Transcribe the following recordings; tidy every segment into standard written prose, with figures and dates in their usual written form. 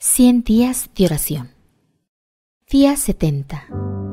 100 días de oración. Día 70.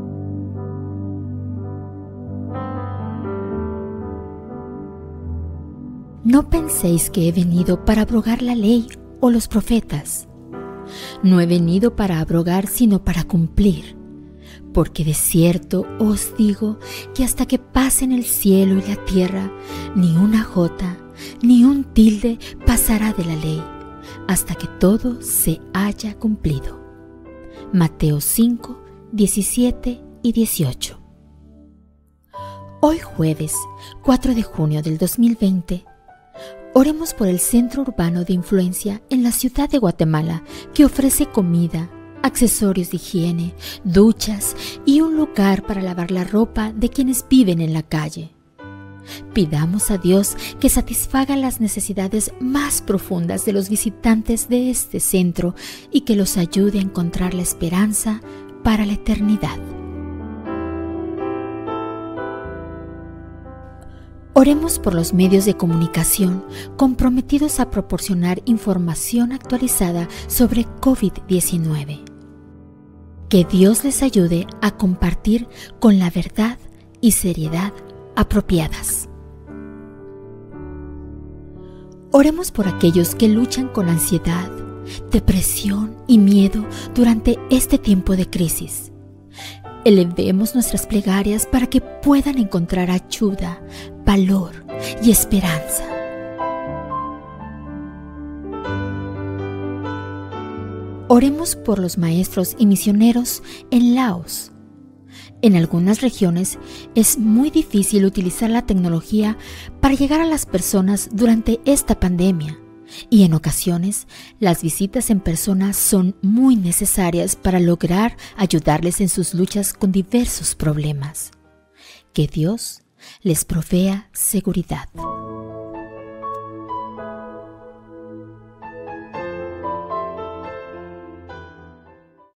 No penséis que he venido para abrogar la ley o los profetas. No he venido para abrogar, sino para cumplir. Porque de cierto os digo que hasta que pasen el cielo y la tierra, ni una jota, ni un tilde pasará de la ley, hasta que todo se haya cumplido. Mateo 5, 17 y 18. Hoy jueves, 4 de junio del 2020, oremos por el centro urbano de influencia en la ciudad de Guatemala, que ofrece comida, accesorios de higiene, duchas y un lugar para lavar la ropa de quienes viven en la calle. Pidamos a Dios que satisfaga las necesidades más profundas de los visitantes de este centro y que los ayude a encontrar la esperanza para la eternidad. Oremos por los medios de comunicación comprometidos a proporcionar información actualizada sobre COVID-19. Que Dios les ayude a compartir con la verdad y seriedad apropiadas. Oremos por aquellos que luchan con ansiedad, depresión y miedo durante este tiempo de crisis. Elevemos nuestras plegarias para que puedan encontrar ayuda, valor y esperanza. Oremos por los maestros y misioneros en Laos. En algunas regiones es muy difícil utilizar la tecnología para llegar a las personas durante esta pandemia, y en ocasiones las visitas en persona son muy necesarias para lograr ayudarles en sus luchas con diversos problemas. Que Dios les provea seguridad.